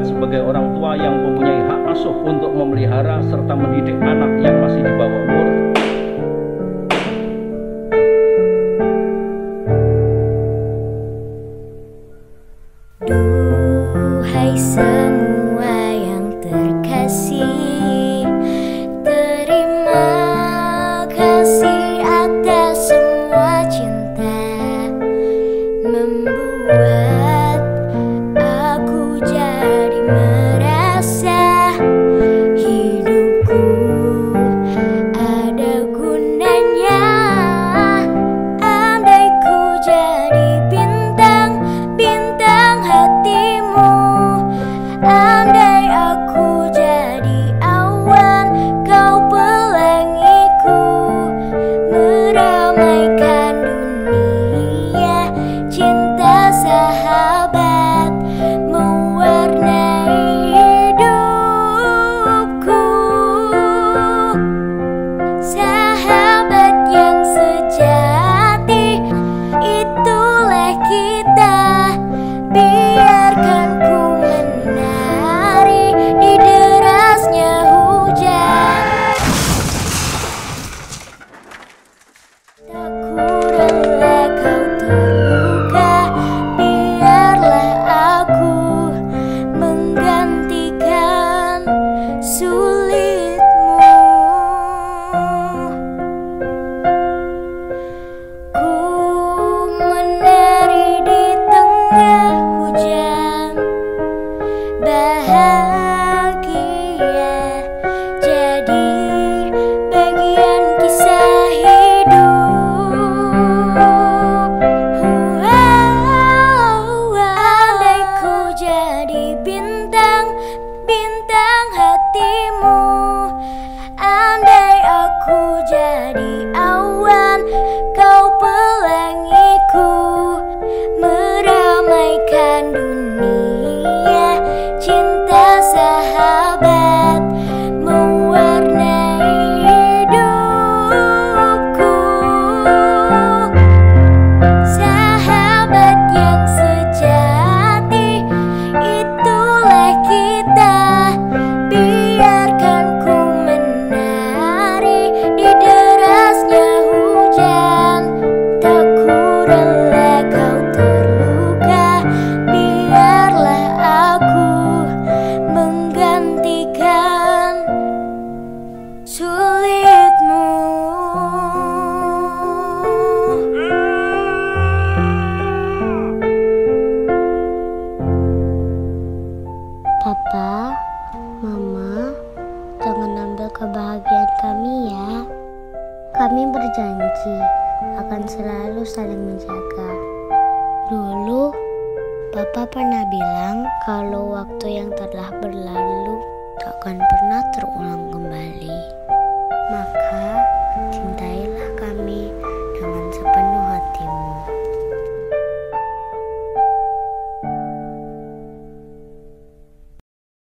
terlibat sebagai orang tua yang mempunyai hak asuh untuk memelihara serta mendidik anak yang masih di bawah umur. Duhai semua yang terkasih, terima kasih atas semua cinta, membuat aku jadi merasa hidupku ada gunanya. Andai ku jadi bintang hatimu, andai aku jadi awan, kau pelangiku, meramaikan dunia, cinta sahabat mewarnai hidupku. Sahabat yang sejati, itulah kita. Biarkan ku menari di derasnya hujan. Tak ku rela kau terluka, biarlah aku menggantikan sulitmu. Ku menari di tengah hujan, bahagia jadi bagian kisah hidup. Andai ku jadi bintang hatimu, andai aku jadi awan, kau pelangiku, meramaikan dunia, cinta sahabat mewarnai hidupku. Sahabat yang sejati, itulah kita. Biarkan ku menari di derasnya hujan. Tak ku rela kau terluka, biarlah aku menggantikan sulitmu. Papa, Mama, jangan ambil kebahagiaan kami ya. Kami berjanji akan selalu saling menjaga. Dulu, Papa pernah bilang kalau waktu yang telah berlalu tak akan pernah terulang kembali.